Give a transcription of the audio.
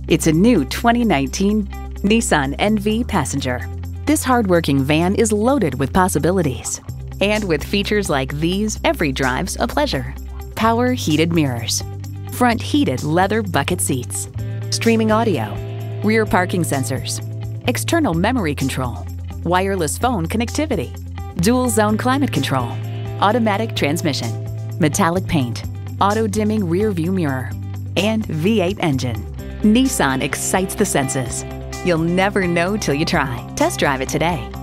It's a new 2019 Nissan NV Passenger. This hardworking van is loaded with possibilities. And with features like these, every drive's a pleasure. Power heated mirrors, front heated leather bucket seats, streaming audio, rear parking sensors, external memory control, wireless phone connectivity, dual zone climate control, automatic transmission, metallic paint, auto dimming rear view mirror, and V8 engine. Nissan excites the senses. You'll never know till you try. Test drive it today.